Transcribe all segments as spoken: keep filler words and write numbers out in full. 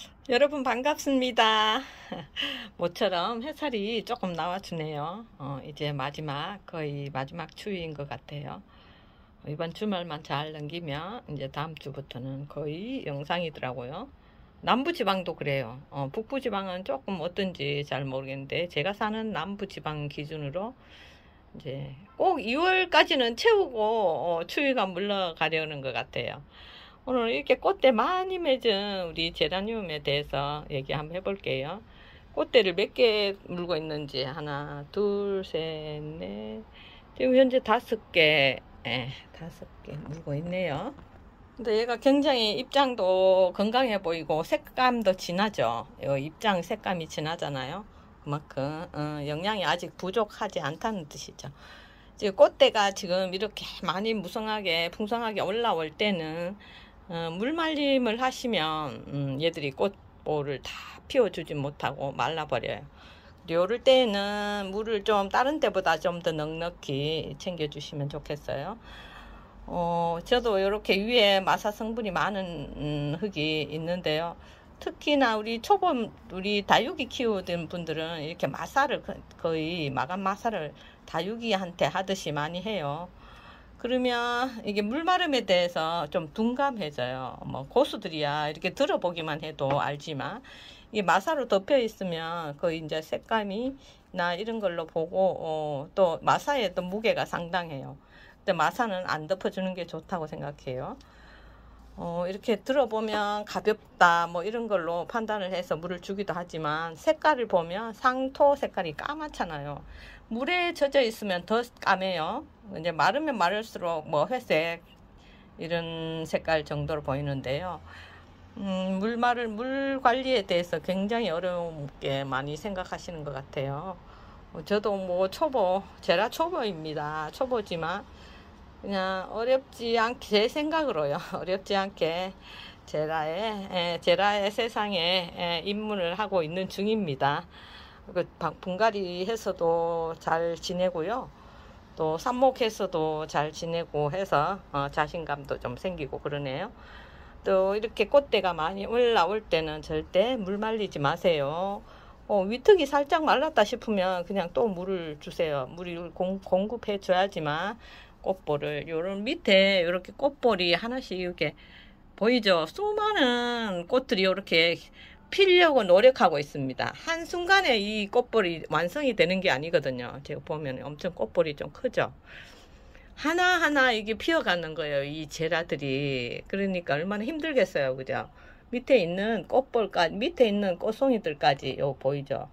여러분 반갑습니다. 모처럼 햇살이 조금 나와주네요. 어, 이제 마지막 거의 마지막 추위인 것 같아요. 이번 주말만 잘 넘기면 이제 다음 주부터는 거의 영상이더라고요. 남부지방도 그래요. 어, 북부지방은 조금 어떤지 잘 모르겠는데 제가 사는 남부지방 기준으로 이제 꼭 이월까지는 채우고 어, 추위가 물러가려는 것 같아요. 오늘 이렇게 꽃대 많이 맺은 우리 제라늄에 대해서 얘기 한번 해볼게요. 꽃대를 몇 개 물고 있는지 하나, 둘, 셋, 넷, 지금 현재 다섯 개, 예, 다섯 개 물고 있네요. 근데 얘가 굉장히 입장도 건강해 보이고 색감도 진하죠. 이 입장 색감이 진하잖아요. 그만큼 어, 영양이 아직 부족하지 않다는 뜻이죠. 지금 꽃대가 지금 이렇게 많이 무성하게 풍성하게 올라올 때는 어, 물 말림을 하시면 음, 얘들이 꽃볼을 다 피워주지 못하고 말라버려요. 요럴 때는 물을 좀 다른 때보다 좀 더 넉넉히 챙겨주시면 좋겠어요. 어, 저도 이렇게 위에 마사 성분이 많은 음, 흙이 있는데요. 특히나 우리 초보 우리 다육이 키우던 분들은 이렇게 마사를 거의 마감 마사를 다육이한테 하듯이 많이 해요. 그러면 이게 물마름에 대해서 좀 둔감해져요. 뭐 고수들이야 이렇게 들어보기만 해도 알지만 이게 마사로 덮여 있으면 거의 이제 색감이 나 이런 걸로 보고 어, 또 마사의 또 무게가 상당해요. 근데 마사는 안 덮어주는 게 좋다고 생각해요. 어, 이렇게 들어보면 가볍다 뭐 이런 걸로 판단을 해서 물을 주기도 하지만 색깔을 보면 상토 색깔이 까맣잖아요. 물에 젖어 있으면 더 까매요. 이제 마르면 마를수록 뭐 회색 이런 색깔 정도로 보이는데요. 음, 물 마를 물 관리에 대해서 굉장히 어렵게 많이 생각하시는 것 같아요. 저도 뭐 초보, 제라 초보입니다. 초보지만 그냥 어렵지 않게 제 생각으로요. 어렵지 않게 제라의 에, 제라의 세상에 에, 입문을 하고 있는 중입니다. 그 분갈이해서도 잘 지내고요. 또 삽목해서도 잘 지내고 해서 어, 자신감도 좀 생기고 그러네요. 또 이렇게 꽃대가 많이 올라올 때는 절대 물 말리지 마세요. 어, 위턱이 살짝 말랐다 싶으면 그냥 또 물을 주세요. 물을 공, 공급해 줘야지만 꽃볼을 요런 밑에 이렇게 꽃볼이 하나씩 이렇게 보이죠? 수많은 꽃들이 이렇게 피려고 노력하고 있습니다. 한순간에 이 꽃볼이 완성이 되는 게 아니거든요. 제가 보면 엄청 꽃볼이 좀 크죠. 하나하나 이게 피어가는 거예요. 이 제라들이. 그러니까 얼마나 힘들겠어요. 그죠? 밑에 있는 꽃볼까지, 밑에 있는 꽃송이들까지 요 보이죠?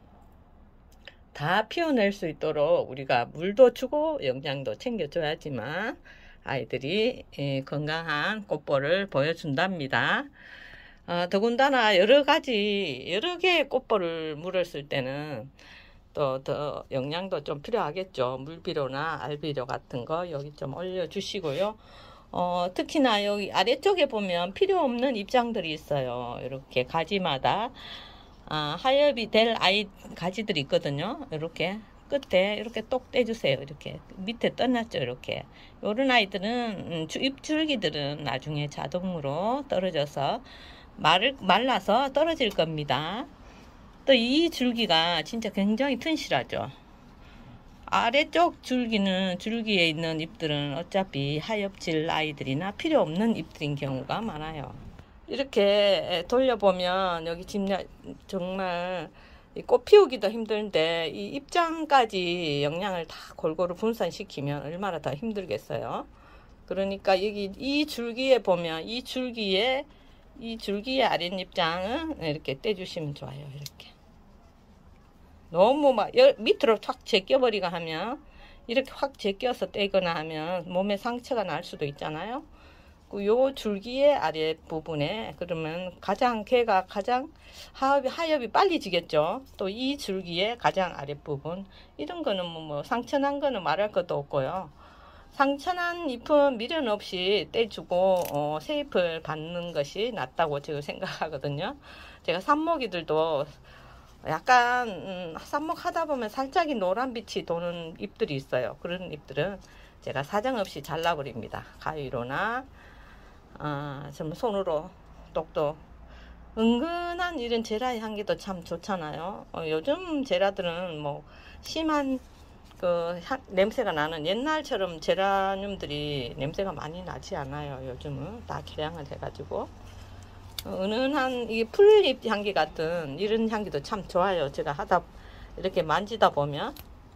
다 피워낼 수 있도록 우리가 물도 주고 영양도 챙겨줘야지만 아이들이 건강한 꽃볼을 보여준답니다. 어, 더군다나 여러 가지 여러 개의 꽃볼을 물었을 때는 또 더 영양도 좀 필요하겠죠. 물비료나 알비료 같은 거 여기 좀 올려주시고요. 어, 특히나 여기 아래쪽에 보면 필요 없는 입장들이 있어요. 이렇게 가지마다 아, 하엽이 될 아이 가지들이 있거든요. 이렇게 끝에 이렇게 똑 떼주세요. 이렇게 밑에 떠났죠. 이렇게 요런 아이들은 잎줄기들은 나중에 자동으로 떨어져서 말, 말라서 떨어질 겁니다. 또 이 줄기가 진짜 굉장히 튼실하죠. 아래쪽 줄기는 줄기에 있는 잎들은 어차피 하엽질 아이들이나 필요 없는 잎들인 경우가 많아요. 이렇게 돌려보면 여기 집냐 정말 꽃 피우기도 힘든데 이 입장까지 영양을 다 골고루 분산시키면 얼마나 더 힘들겠어요. 그러니까 여기 이 줄기에 보면 이 줄기에 이 줄기의 아랫입장은 이렇게 떼주시면 좋아요. 이렇게 너무 막 밑으로 확 제껴버리고 하면 이렇게 확 제껴서 떼거나 하면 몸에 상처가 날 수도 있잖아요. 요 줄기의 아래 부분에 그러면 가장 걔가 가장 하엽이, 하엽이 빨리 지겠죠. 또 이 줄기의 가장 아래 부분 이런 거는 뭐, 뭐 상처난 거는 말할 것도 없고요. 상처난 잎은 미련 없이 떼주고 어, 새 잎을 받는 것이 낫다고 제가 생각하거든요. 제가 삽목이들도 약간 음, 삽목 하다 보면 살짝이 노란빛이 도는 잎들이 있어요. 그런 잎들은 제가 사정없이 잘라버립니다. 가위로나 아, 좀 손으로 똑똑 은근한 이런 제라의 향기도 참 좋잖아요. 어, 요즘 제라들은 뭐 심한 그 향, 냄새가 나는 옛날처럼 제라늄들이 냄새가 많이 나지 않아요. 요즘은 다 개량을 해가지고 어, 은은한 이 풀잎 향기 같은 이런 향기도 참 좋아요. 제가 하다 이렇게 만지다 보면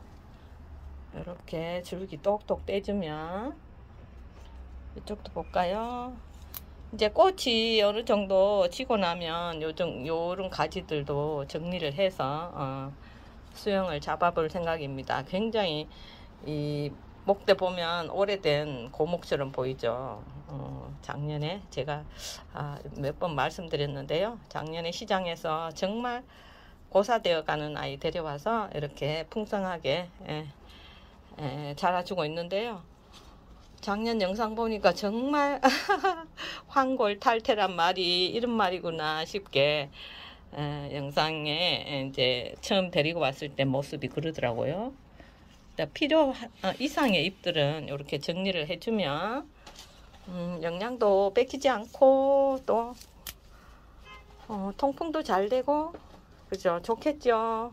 이렇게 줄기 똑똑 떼주면 이쪽도 볼까요? 이제 꽃이 어느 정도 지고 나면 요정 요런 가지들도 정리를 해서 어, 수영을 잡아볼 생각입니다. 굉장히 이 목대 보면 오래된 고목처럼 보이죠. 어, 작년에 제가 아, 몇 번 말씀드렸는데요. 작년에 시장에서 정말 고사되어 가는 아이 데려와서 이렇게 풍성하게 에, 에, 자라주고 있는데요. 작년 영상 보니까 정말 황골탈퇴란 말이 이런 말이구나 싶게 에, 영상에 이제 처음 데리고 왔을 때 모습이 그러더라고요. 필요 어, 이상의 잎들은 이렇게 정리를 해주면 음, 영양도 뺏기지 않고 또 어, 통풍도 잘 되고 그죠? 좋겠죠.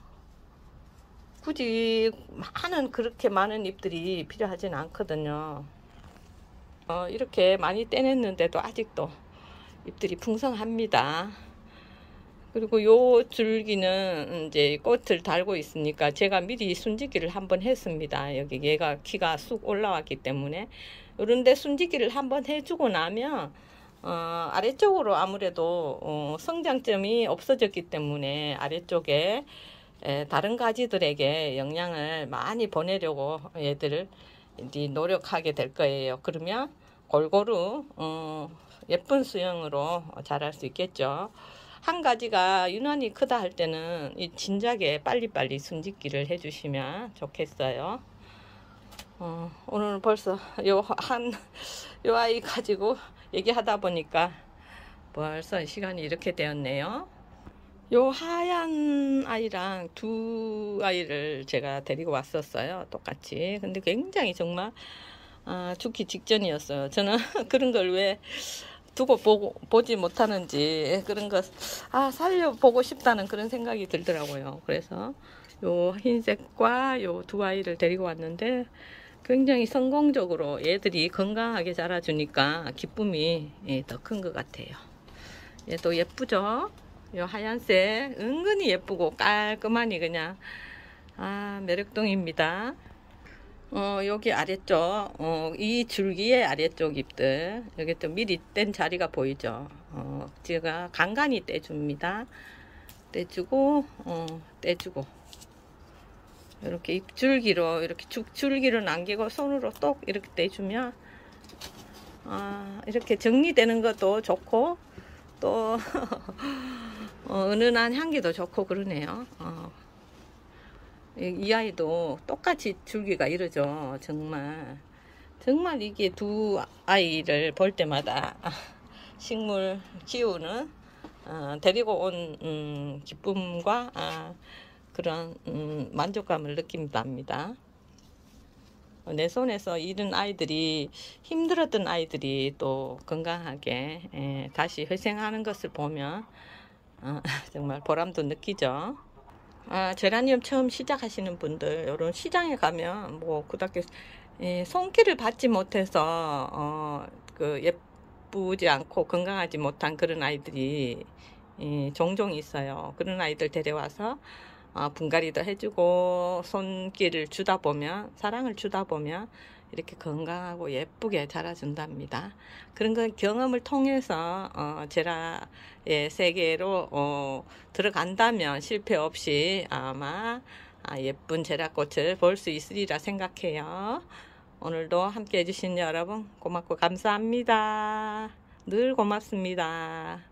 굳이 많은 그렇게 많은 잎들이 필요하진 않거든요. 어, 이렇게 많이 떼냈는데도 아직도 잎들이 풍성합니다. 그리고 요 줄기는 이제 꽃을 달고 있으니까 제가 미리 순지기를 한번 했습니다. 여기 얘가 키가 쑥 올라왔기 때문에 그런데 순지기를 한번 해주고 나면 어, 아래쪽으로 아무래도 어, 성장점이 없어졌기 때문에 아래쪽에 에, 다른 가지들에게 영양을 많이 보내려고 얘들을 이제 노력하게 될 거예요. 그러면 골고루 어, 예쁜 수영으로 자랄 수 있겠죠. 한 가지가 유난히 크다 할 때는 이 진작에 빨리빨리 순짓기를 해주시면 좋겠어요. 어, 오늘 벌써 요 한 요 아이 가지고 얘기하다 보니까 벌써 시간이 이렇게 되었네요. 요 하얀 아이랑 두 아이를 제가 데리고 왔었어요. 똑같이. 근데 굉장히 정말 아, 죽기 직전이었어요. 저는 그런 걸 왜 두고 보고, 보지 못하는지 그런 것, 아, 살려보고 싶다는 그런 생각이 들더라고요. 그래서 요 흰색과 요 두 아이를 데리고 왔는데 굉장히 성공적으로 얘들이 건강하게 자라주니까 기쁨이 예, 더 큰 것 같아요. 얘도 예쁘죠? 요 하얀색 은근히 예쁘고 깔끔하니 그냥 아, 매력동입니다. 어, 여기 아래쪽, 어, 이 줄기의 아래쪽 잎들, 여기 또 미리 뗀 자리가 보이죠? 어, 제가 간간히 떼줍니다. 떼주고, 어, 떼주고. 이렇게 잎 줄기로, 이렇게 쭉 줄기로 남기고 손으로 똑 이렇게 떼주면, 아, 이렇게 정리되는 것도 좋고, 또, 어, 은은한 향기도 좋고 그러네요. 어. 이 아이도 똑같이 줄기가 이러죠. 정말 정말 이게 두 아이를 볼 때마다 식물 키우는 어, 데리고 온 음, 기쁨과 아, 그런 음, 만족감을 느낀답니다. 내 손에서 이런 아이들이 힘들었던 아이들이 또 건강하게 에, 다시 회생하는 것을 보면 어, 정말 보람도 느끼죠. 아, 제라늄 처음 시작하시는 분들, 이런 시장에 가면, 뭐, 고등학교, 예, 손길을 받지 못해서, 어, 그, 예쁘지 않고 건강하지 못한 그런 아이들이, 예, 종종 있어요. 그런 아이들 데려와서, 어, 분갈이도 해주고, 손길을 주다 보면, 사랑을 주다 보면, 이렇게 건강하고 예쁘게 자라준답니다. 그런 건 경험을 통해서 어, 제라의 세계로 어, 들어간다면 실패 없이 아마 아, 예쁜 제라꽃을 볼 수 있으리라 생각해요. 오늘도 함께 해주신 여러분 고맙고 감사합니다. 늘 고맙습니다.